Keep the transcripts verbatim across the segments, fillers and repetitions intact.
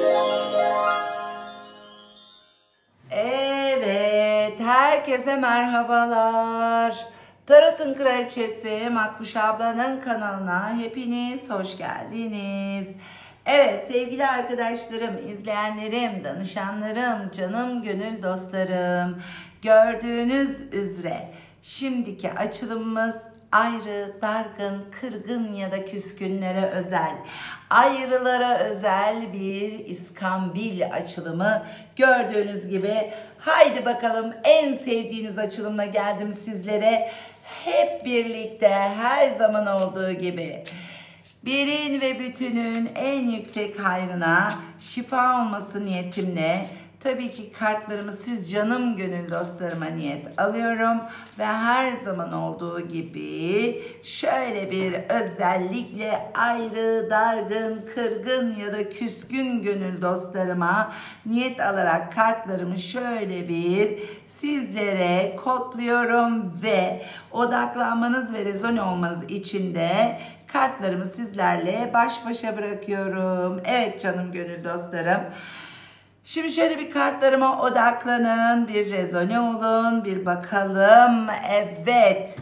Evet, herkese merhabalar. Tarot'un Kraliçesi Makbuş ablanın kanalına hepiniz hoş geldiniz. Evet sevgili arkadaşlarım, izleyenlerim, danışanlarım, canım gönül dostlarım. Gördüğünüz üzere şimdiki açılımımız ayrı, dargın, kırgın ya da küskünlere özel, ayrılara özel bir iskambil açılımı. Gördüğünüz gibi haydi bakalım, en sevdiğiniz açılımla geldim sizlere. Hep birlikte her zaman olduğu gibi birin ve bütünün en yüksek hayrına şifa olması niyetimle tabii ki kartlarımı siz canım gönül dostlarıma niyet alıyorum ve her zaman olduğu gibi şöyle bir özellikle ayrı, dargın, kırgın ya da küskün gönül dostlarıma niyet alarak kartlarımı şöyle bir sizlere kodluyorum ve odaklanmanız ve rezone olmanız için de kartlarımı sizlerle baş başa bırakıyorum. Evet canım gönül dostlarım. Şimdi şöyle bir kartlarıma odaklanın, bir rezone olun, bir bakalım. Evet.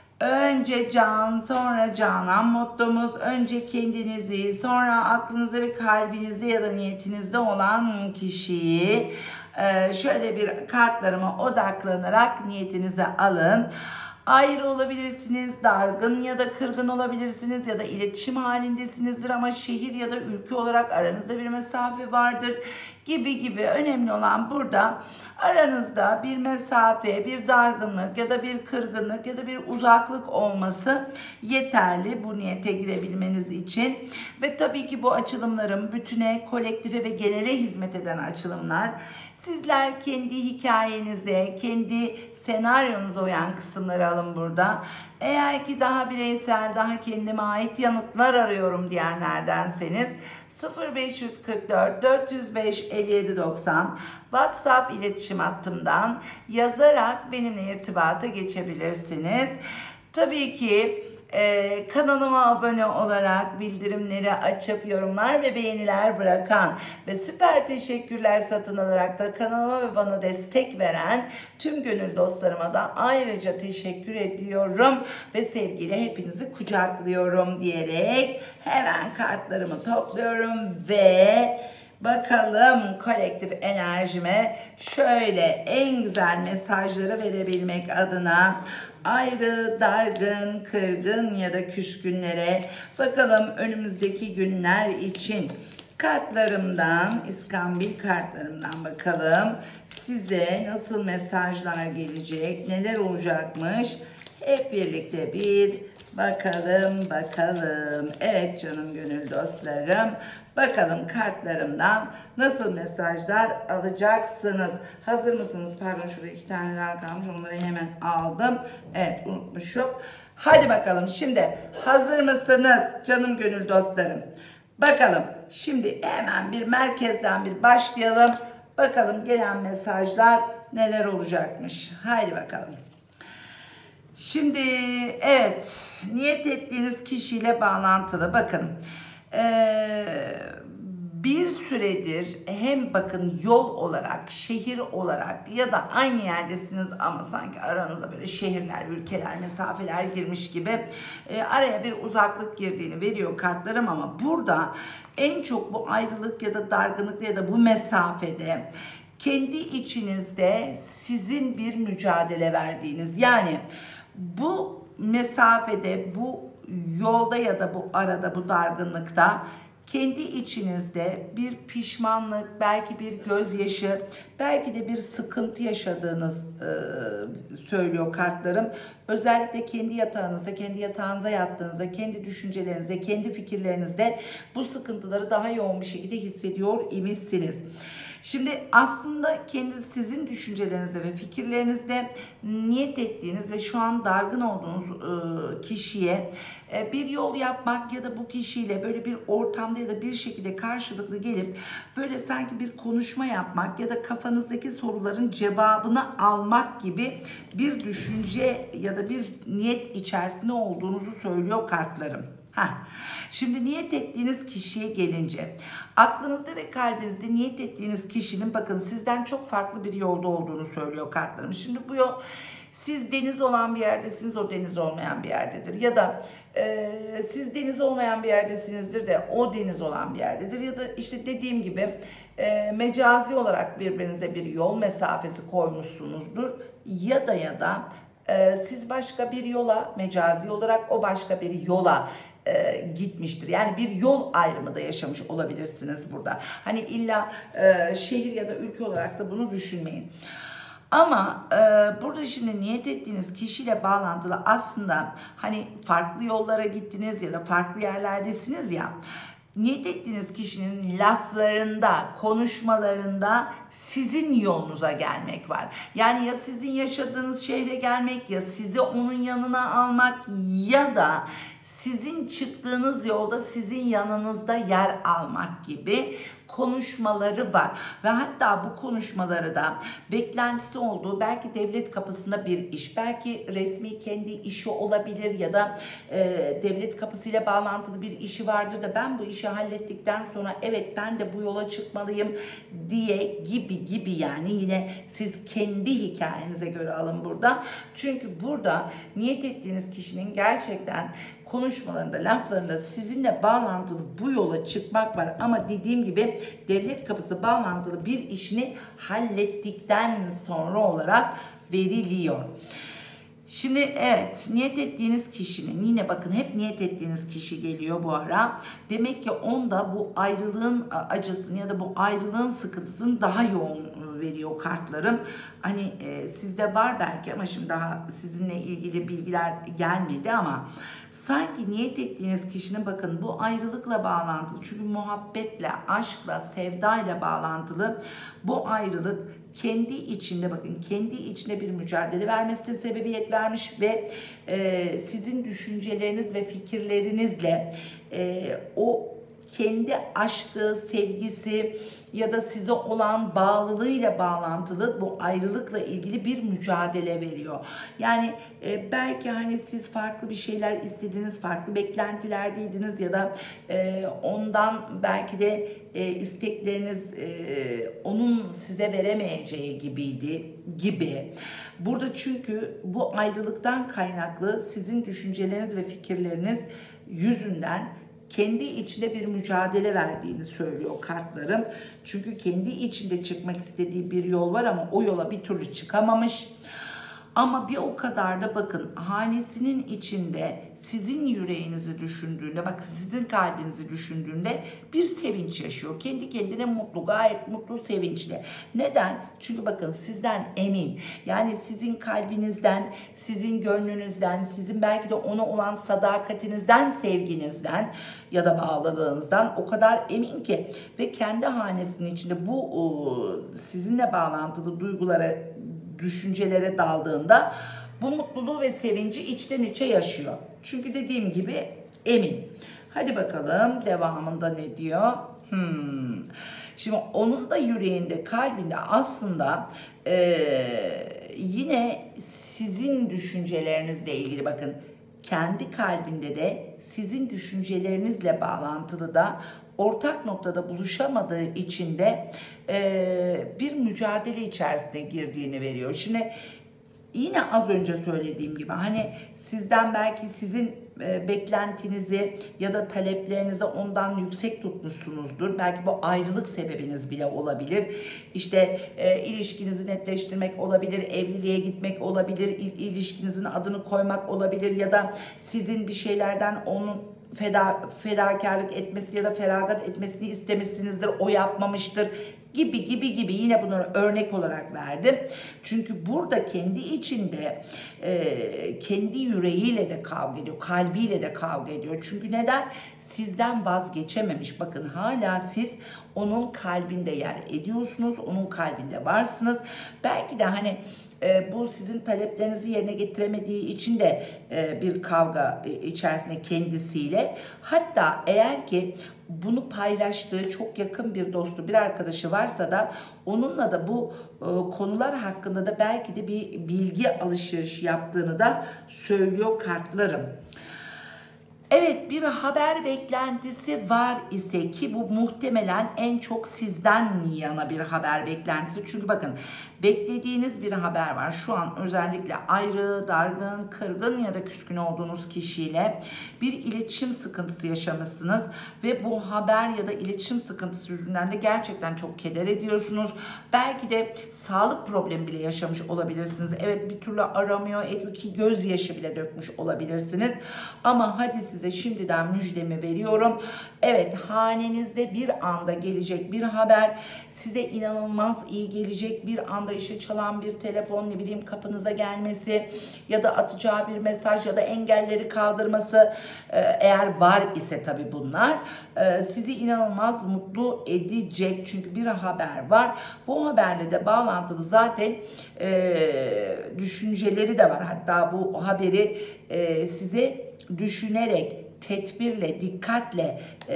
Önce can, sonra canan mottomuz. Önce kendinizi, sonra aklınızda ve kalbinizde ya da niyetinizde olan kişiyi şöyle bir kartlarıma odaklanarak niyetinize alın. Ayrı olabilirsiniz, dargın ya da kırgın olabilirsiniz ya da iletişim halindesinizdir ama şehir ya da ülke olarak aranızda bir mesafe vardır gibi gibi. Önemli olan burada aranızda bir mesafe, bir dargınlık ya da bir kırgınlık ya da bir uzaklık olması yeterli bu niyete girebilmeniz için. Ve tabii ki bu açılımlarım bütüne, kolektife ve genele hizmet eden açılımlar. Sizler kendi hikayenize, kendi senaryonuza uyan kısımları alın burada. Eğer ki daha bireysel, daha kendime ait yanıtlar arıyorum diyenlerdenseniz sıfır beş yüz kırk dört dört yüz beş elli yedi doksan WhatsApp iletişim hattımdan yazarak benimle irtibata geçebilirsiniz. Tabii ki Ee, kanalıma abone olarak bildirimleri açıp yorumlar ve beğeniler bırakan ve süper teşekkürler satın alarak da kanalıma ve bana destek veren tüm gönül dostlarıma da ayrıca teşekkür ediyorum ve sevgiyle hepinizi kucaklıyorum diyerek hemen kartlarımı topluyorum ve bakalım kolektif enerjime şöyle en güzel mesajları verebilmek adına ayrı, dargın, kırgın ya da küskünlere bakalım önümüzdeki günler için kartlarımdan, iskambil kartlarımdan bakalım size nasıl mesajlar gelecek, neler olacakmış. Hep birlikte bir bakalım bakalım. Evet canım gönül dostlarım. Bakalım kartlarımdan nasıl mesajlar alacaksınız. Hazır mısınız? Pardon, şurada iki tane daha kalmış. Onları hemen aldım. Evet, unutmuşum. Hadi bakalım. Şimdi hazır mısınız canım gönül dostlarım? Bakalım. Şimdi hemen bir merkezden bir başlayalım. Bakalım gelen mesajlar neler olacakmış. Haydi bakalım. Şimdi evet, niyet ettiğiniz kişiyle bağlantılı bakın. Ee, bir süredir hem bakın yol olarak, şehir olarak ya da aynı yerdesiniz ama sanki aranıza böyle şehirler, ülkeler, mesafeler girmiş gibi e, araya bir uzaklık girdiğini veriyor kartlarım ama burada en çok bu ayrılık ya da dargınlık ya da bu mesafede kendi içinizde sizin bir mücadele verdiğiniz, yani bu mesafede, bu yolda ya da bu arada, bu dargınlıkta kendi içinizde bir pişmanlık, belki bir gözyaşı, belki de bir sıkıntı yaşadığınız e, söylüyor kartlarım. Özellikle kendi yatağınıza, kendi yatağınıza yattığınızda, kendi düşüncelerinize, kendi fikirlerinizde bu sıkıntıları daha yoğun bir şekilde hissediyor imişsiniz. Şimdi aslında kendi sizin düşüncelerinizde ve fikirlerinizde niyet ettiğiniz ve şu an dargın olduğunuz e, kişiye e, bir yol yapmak ya da bu kişiyle böyle bir ortamda ya da bir şekilde karşılıklı gelip böyle sanki bir konuşma yapmak ya da kafanızdaki soruların cevabını almak gibi bir düşünce ya da bir niyet içerisinde olduğunuzu söylüyor kartlarım. Heh. Şimdi niyet ettiğiniz kişiye gelince, aklınızda ve kalbinizde niyet ettiğiniz kişinin bakın sizden çok farklı bir yolda olduğunu söylüyor kartlarım. Şimdi bu yol, siz deniz olan bir yerdesiniz, o deniz olmayan bir yerdedir. Ya da e, siz deniz olmayan bir yerdesinizdir de o deniz olan bir yerdedir. Ya da işte dediğim gibi e, mecazi olarak birbirinize bir yol mesafesi koymuşsunuzdur. Ya da ya da e, siz başka bir yola, mecazi olarak o başka bir yola E, gitmiştir. Yani bir yol ayrımı da yaşamış olabilirsiniz burada. Hani illa e, şehir ya da ülke olarak da bunu düşünmeyin. Ama e, burada şimdi niyet ettiğiniz kişiyle bağlantılı aslında hani farklı yollara gittiniz ya da farklı yerlerdesiniz ya. Niyet ettiğiniz kişinin laflarında, konuşmalarında sizin yolunuza gelmek var. Yani ya sizin yaşadığınız şehre gelmek, ya sizi onun yanına almak, ya da sizin çıktığınız yolda sizin yanınızda yer almak gibi konuşmaları var. Ve hatta bu konuşmaları da beklentisi olduğu belki devlet kapısında bir iş, belki resmi kendi işi olabilir ya da e, devlet kapısıyla bağlantılı bir işi vardır da ben bu işi hallettikten sonra evet ben de bu yola çıkmalıyım diye gibi gibi yani yine siz kendi hikayenize göre alın burada. Çünkü burada niyet ettiğiniz kişinin gerçekten konuşmalarında, laflarında sizinle bağlantılı bu yola çıkmak var. Ama dediğim gibi devlet kapısı bağlantılı bir işini hallettikten sonra olarak veriliyor. Şimdi evet, niyet ettiğiniz kişinin, yine bakın hep niyet ettiğiniz kişi geliyor bu ara. Demek ki onda bu ayrılığın acısını ya da bu ayrılığın sıkıntısını daha yoğun veriyor kartlarım. Hani e, sizde var belki ama şimdi daha sizinle ilgili bilgiler gelmedi ama sanki niyet ettiğiniz kişinin bakın bu ayrılıkla bağlantılı, çünkü muhabbetle, aşkla, sevdayla bağlantılı bu ayrılık kendi içinde bakın kendi içinde bir mücadele vermesine sebebiyet vermiş ve e, sizin düşünceleriniz ve fikirlerinizle e, o kendi aşkı, sevgisi ya da size olan bağlılığıyla bağlantılı bu ayrılıkla ilgili bir mücadele veriyor. Yani e, belki hani siz farklı bir şeyler istediniz, farklı beklentilerdeydiniz ya da e, ondan belki de e, istekleriniz e, onun size veremeyeceği gibiydi gibi. Burada çünkü bu ayrılıktan kaynaklı sizin düşünceleriniz ve fikirleriniz yüzünden kendi içinde bir mücadele verdiğini söylüyor kartlarım. Çünkü kendi içinde çıkmak istediği bir yol var ama o yola bir türlü çıkamamış. Ama bir o kadar da bakın hanesinin içinde sizin yüreğinizi düşündüğünde, bak sizin kalbinizi düşündüğünde bir sevinç yaşıyor. Kendi kendine mutlu, gayet mutlu, sevinçli. Neden? Çünkü bakın sizden emin. Yani sizin kalbinizden, sizin gönlünüzden, sizin belki de ona olan sadakatinizden, sevginizden ya da bağlılığınızdan o kadar emin ki ve kendi hanesinin içinde bu sizinle bağlantılı duygulara, düşüncelere daldığında bu mutluluğu ve sevinci içten içe yaşıyor. Çünkü dediğim gibi emin. Hadi bakalım devamında ne diyor? Hmm. Şimdi onun da yüreğinde, kalbinde aslında ee, yine sizin düşüncelerinizle ilgili bakın kendi kalbinde de sizin düşüncelerinizle bağlantılı da ortak noktada buluşamadığı için de e, bir mücadele içerisine girdiğini veriyor. Şimdi yine az önce söylediğim gibi hani sizden belki sizin e, beklentinizi ya da taleplerinizi ondan yüksek tutmuşsunuzdur. Belki bu ayrılık sebebiniz bile olabilir. İşte e, ilişkinizi netleştirmek olabilir, evliliğe gitmek olabilir, il, ilişkinizin adını koymak olabilir ya da sizin bir şeylerden onun feda, fedakarlık etmesi ya da feragat etmesini istemişsinizdir, o yapmamıştır gibi gibi gibi yine bunu örnek olarak verdim. Çünkü burada kendi içinde e, kendi yüreğiyle de kavga ediyor, kalbiyle de kavga ediyor. Çünkü neden? Sizden vazgeçememiş. Bakın hala siz onun kalbinde yer ediyorsunuz, onun kalbinde varsınız. Belki de hani e, bu sizin taleplerinizi yerine getiremediği için de e, bir kavga e, içerisinde kendisiyle. Hatta eğer ki bunu paylaştığı çok yakın bir dostu, bir arkadaşı varsa da onunla da bu e, konular hakkında da belki de bir bilgi alışverişi yaptığını da söylüyor kartlarım. Evet, bir haber beklentisi var ise ki bu muhtemelen en çok sizden yana bir haber beklentisi. Çünkü bakın, beklediğiniz bir haber var. Şu an özellikle ayrı, dargın, kırgın ya da küskün olduğunuz kişiyle bir iletişim sıkıntısı yaşamışsınız ve bu haber ya da iletişim sıkıntısı yüzünden de gerçekten çok keder ediyorsunuz. Belki de sağlık problemi bile yaşamış olabilirsiniz. Evet, bir türlü aramıyor, etmiyor ki gözyaşı bile dökmüş olabilirsiniz. Ama hadi size şimdiden müjdemi veriyorum. Evet, hanenizde bir anda gelecek bir haber size inanılmaz iyi gelecek. Bir anda işte çalan bir telefon, ne bileyim kapınıza gelmesi ya da atacağı bir mesaj ya da engelleri kaldırması, eğer var ise tabii bunlar sizi inanılmaz mutlu edecek. Çünkü bir haber var. Bu haberle de bağlantılı zaten e, düşünceleri de var. Hatta bu haberi e, size düşünerek, tedbirle, dikkatle e,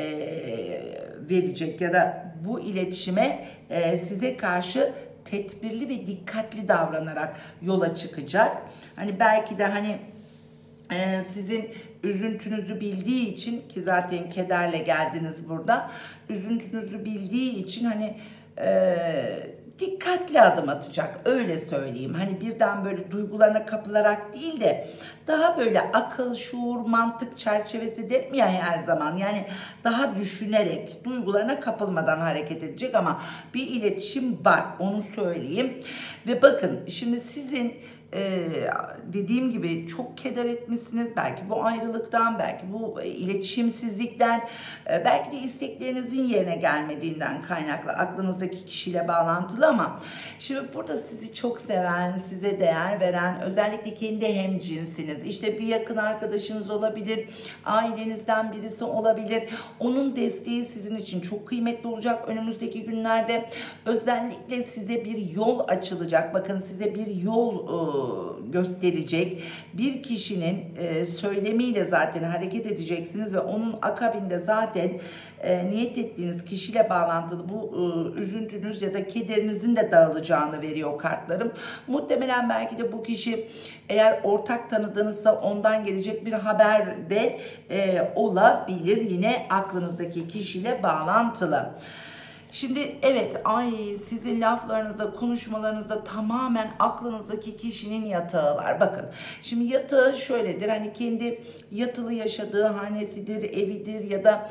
verecek ya da bu iletişime e, size karşı tedbirli ve dikkatli davranarak yola çıkacak. Hani belki de hani e, sizin üzüntünüzü bildiği için, ki zaten kederle geldiniz burada, üzüntünüzü bildiği için hani e, dikkatli adım atacak, öyle söyleyeyim. Hani birden böyle duygularına kapılarak değil de daha böyle akıl, şuur, mantık çerçevesi derim ya her zaman. Yani daha düşünerek, duygularına kapılmadan hareket edecek ama bir iletişim var, onu söyleyeyim. Ve bakın şimdi sizin Ee, dediğim gibi çok keder etmişsiniz. Belki bu ayrılıktan, belki bu e, iletişimsizlikten, e, belki de isteklerinizin yerine gelmediğinden kaynaklı aklınızdaki kişiyle bağlantılı ama şimdi burada sizi çok seven, size değer veren, özellikle kendi hemcinsiniz. İşte bir yakın arkadaşınız olabilir, ailenizden birisi olabilir. Onun desteği sizin için çok kıymetli olacak önümüzdeki günlerde. Özellikle size bir yol açılacak. Bakın, size bir yol e, gösterecek bir kişinin e, söylemiyle zaten hareket edeceksiniz ve onun akabinde zaten e, niyet ettiğiniz kişiyle bağlantılı bu e, üzüntünüz ya da kederinizin de dağılacağını veriyor kartlarım. Muhtemelen belki de bu kişi, eğer ortak tanıdığınızsa, ondan gelecek bir haber de e, olabilir. Yine aklınızdaki kişiyle bağlantılı. Şimdi evet, ay sizin laflarınızda, konuşmalarınızda tamamen aklınızdaki kişinin yatağı var. Bakın şimdi yatağı şöyledir, hani kendi yatılı yaşadığı hanesidir, evidir ya da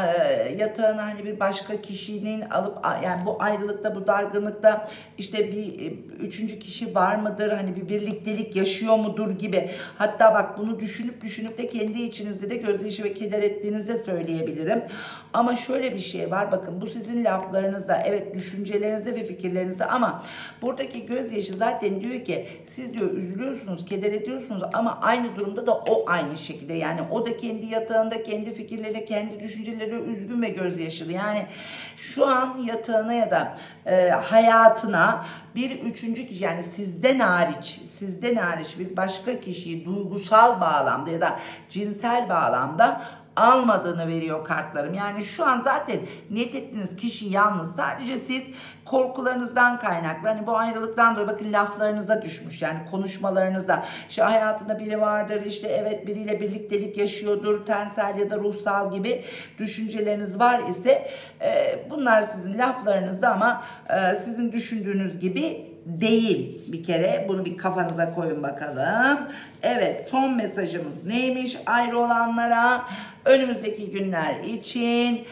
e, yatağını hani bir başka kişinin alıp, yani bu ayrılıkta, bu dargınlıkta işte bir e, üçüncü kişi var mıdır, hani bir birliktelik yaşıyor mudur gibi. Hatta bak, bunu düşünüp düşünüp de kendi içinizde de gözyaşı ve keder ettiğinizi de söyleyebilirim. Ama şöyle bir şey var, bakın bu sizin laflarınızda, evet düşüncelerinizde ve fikirlerinizde, ama buradaki gözyaşı zaten diyor ki siz diyor üzülüyorsunuz, keder ediyorsunuz ama aynı durumda da o aynı şekilde, yani o da kendi yatağında, kendi fikirleri, kendi düşünceleri üzgün ve gözyaşılı. Yani şu an yatağına ya da e, hayatına bir üçüncü kişi, yani sizden hariç, sizden hariç bir başka kişiyi duygusal bağlamda ya da cinsel bağlamda almadığını veriyor kartlarım. Yani şu an zaten niyet ettiğiniz kişi yalnız, sadece siz korkularınızdan kaynaklı, hani bu ayrılıktan dolayı bakın laflarınıza düşmüş, yani konuşmalarınızda işte hayatında biri vardır, işte evet biriyle birliktelik yaşıyordur, tensel ya da ruhsal gibi düşünceleriniz var ise e, bunlar sizin laflarınızda ama e, sizin düşündüğünüz gibi değil. Bir kere bunu bir kafanıza koyun bakalım. Evet, son mesajımız neymiş ayrı olanlara önümüzdeki günler için?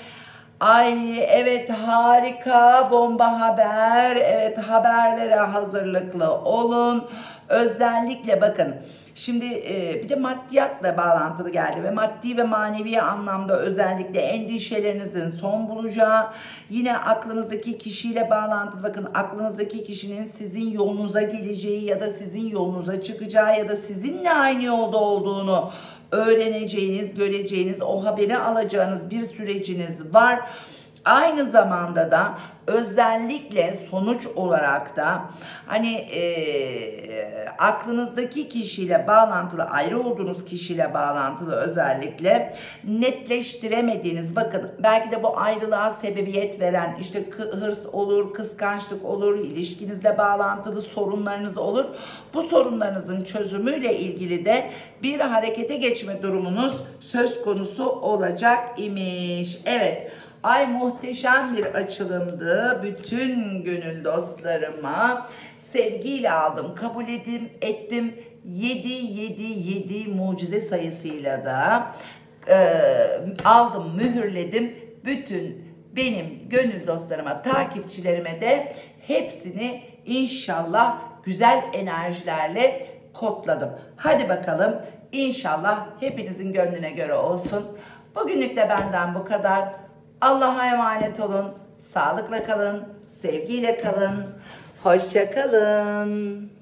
Ay evet, harika, bomba haber. Evet, haberlere hazırlıklı olun. Özellikle bakın şimdi e, bir de maddiyatla bağlantılı geldi ve maddi ve manevi anlamda özellikle endişelerinizin son bulacağı, yine aklınızdaki kişiyle bağlantılı, bakın aklınızdaki kişinin sizin yolunuza geleceği ya da sizin yolunuza çıkacağı ya da sizinle aynı yolda olduğunu öğreneceğiniz, göreceğiniz, o haberi alacağınız bir süreciniz var. Aynı zamanda da özellikle sonuç olarak da hani e, aklınızdaki kişiyle bağlantılı, ayrı olduğunuz kişiyle bağlantılı özellikle netleştiremediğiniz, bakın belki de bu ayrılığa sebebiyet veren işte hırs olur, kıskançlık olur, ilişkinizle bağlantılı sorunlarınız olur. Bu sorunlarınızın çözümüyle ilgili de bir harekete geçme durumunuz söz konusu olacak imiş. Evet. Ay muhteşem bir açılımdı. Bütün gönül dostlarıma sevgiyle aldım, kabul edim, ettim. yedi yedi yedi mucize sayısıyla da e, aldım, mühürledim. Bütün benim gönül dostlarıma, takipçilerime de hepsini inşallah güzel enerjilerle kodladım. Hadi bakalım, inşallah hepinizin gönlüne göre olsun. Bugünlük de benden bu kadar. Allah'a emanet olun. Sağlıkla kalın. Sevgiyle kalın. Hoşça kalın.